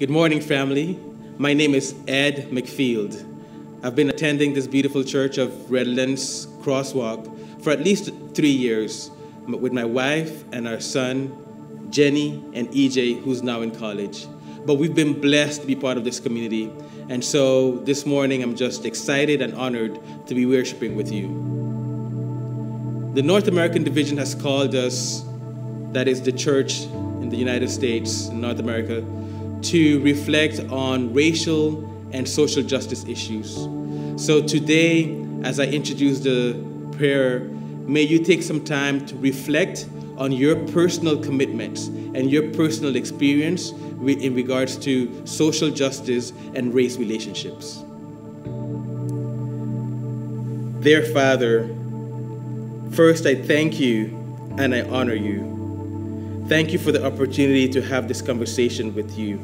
Good morning, family. My name is Ed McField. I've been attending this beautiful church of Redlands Crosswalk for at least 3 years with my wife and our son, Jenny and EJ, who's now in college. But we've been blessed to be part of this community. And so this morning, I'm just excited and honored to be worshiping with you. The North American Division has called us, that is the church in the United States, in North America, to reflect on racial and social justice issues. So today, as I introduce the prayer, may you take some time to reflect on your personal commitments and your personal experience in regards to social justice and race relationships. Dear Father, first I thank you and I honor you. Thank you for the opportunity to have this conversation with you.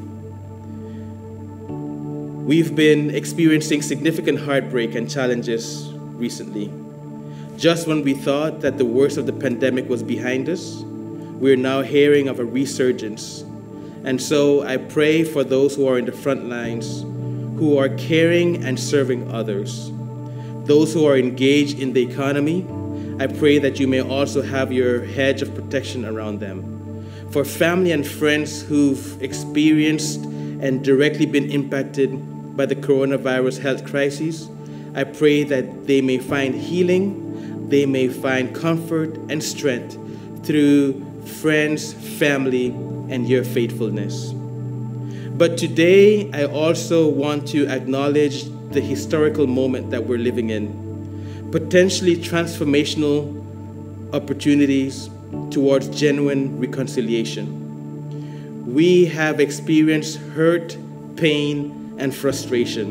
We've been experiencing significant heartbreak and challenges recently. Just when we thought that the worst of the pandemic was behind us, we're now hearing of a resurgence. And so I pray for those who are in the front lines, who are caring and serving others. Those who are engaged in the economy, I pray that you may also have your hedge of protection around them. For family and friends who've experienced and directly been impacted by the coronavirus health crisis, I pray that they may find healing, they may find comfort and strength through friends, family, and your faithfulness. But today, I also want to acknowledge the historical moment that we're living in, potentially transformational opportunities towards genuine reconciliation. We have experienced hurt, pain, and frustration,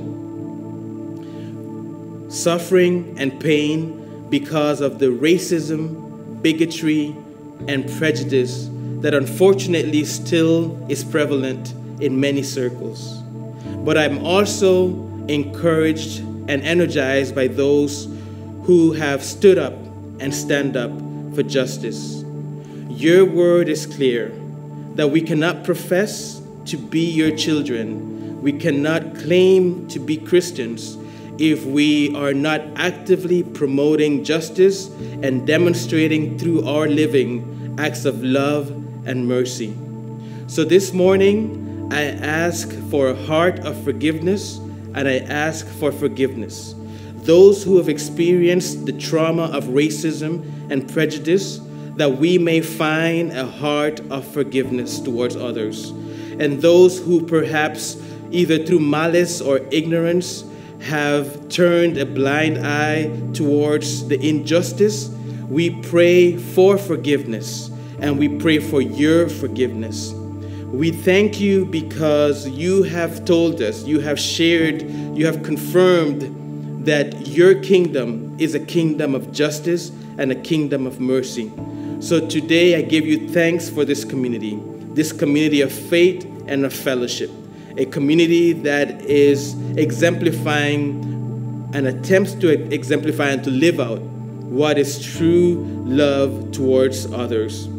suffering and pain because of the racism, bigotry, and prejudice that unfortunately still is prevalent in many circles. But I'm also encouraged and energized by those who have stood up and stand up for justice. Your word is clear that we cannot profess to be your children. We cannot claim to be Christians if we are not actively promoting justice and demonstrating through our living acts of love and mercy. So this morning, I ask for a heart of forgiveness, and I ask for forgiveness. Those who have experienced the trauma of racism and prejudice, that we may find a heart of forgiveness towards others. And those who perhaps, either through malice or ignorance, have turned a blind eye towards the injustice, we pray for forgiveness and we pray for your forgiveness. We thank you because you have told us, you have shared, you have confirmed that your kingdom is a kingdom of justice and a kingdom of mercy. So today I give you thanks for this community of faith and of fellowship. A community that is exemplifying and attempts to exemplify and to live out what is true love towards others.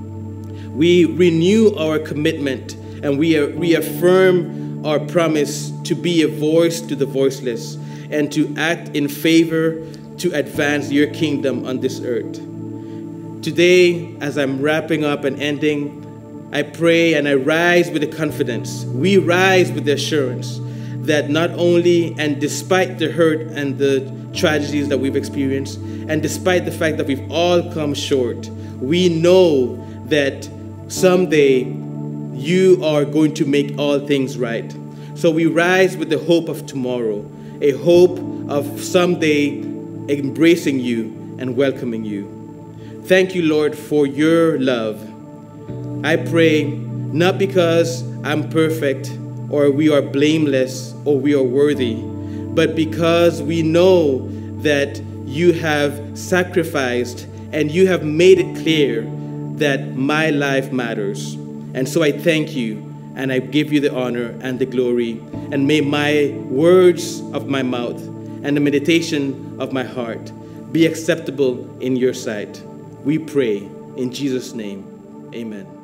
We renew our commitment and we reaffirm our promise to be a voice to the voiceless and to act in favor to advance your kingdom on this earth. Today, as I'm wrapping up and ending, I pray and I rise with the confidence, we rise with the assurance that not only and despite the hurt and the tragedies that we've experienced, and despite the fact that we've all come short, we know that someday you are going to make all things right. So we rise with the hope of tomorrow, a hope of someday embracing you and welcoming you. Thank you, Lord, for your love. I pray not because I'm perfect or we are blameless or we are worthy, but because we know that you have sacrificed and you have made it clear that my life matters. And so I thank you and I give you the honor and the glory. And may my words of my mouth and the meditation of my heart be acceptable in your sight. We pray in Jesus' name. Amen.